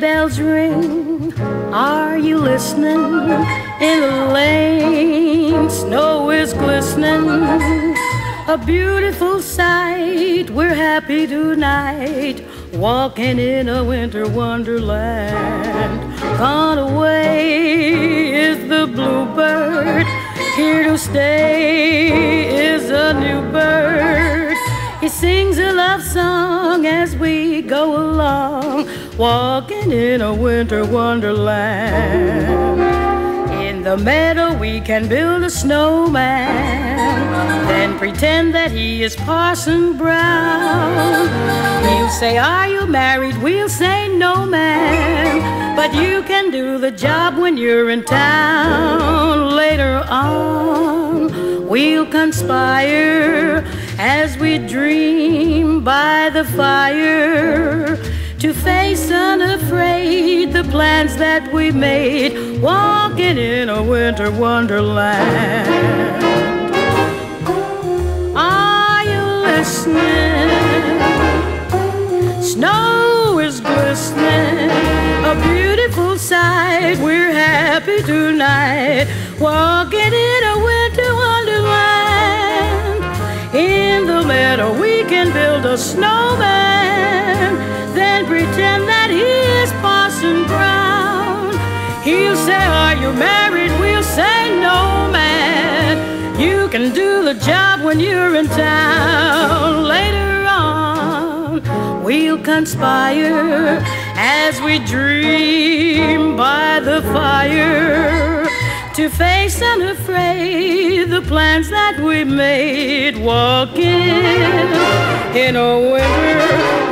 bells ring. Are you listening? In the lane, snow is glistening. A beautiful sight. We're happy tonight, walking in a winter wonderland. Gone away is the bluebird. Here to stay is a new bird. He sings a love song as we go along, walking in a winter wonderland. In the meadow we can build a snowman, then pretend that he is Parson Brown. He'll say, "Are you married?" We'll say, "No, ma'am." But you can do the job when you're in town. Later on we'll conspire as we dream by the fire, to face unafraid the plans that we made, walking in a winter wonderland. Are you listening? Snow is glistening, a beautiful sight. We're happy tonight, walking in a winter wonderland. In the meadow we can build a snowman, then pretend that he is Parson Brown. He'll say, "Are you married?" We'll say, "No, man." You can do the job when you're in town. Later on we'll conspire as we dream by the fire, to face unafraid the plans that we made, walking in a winter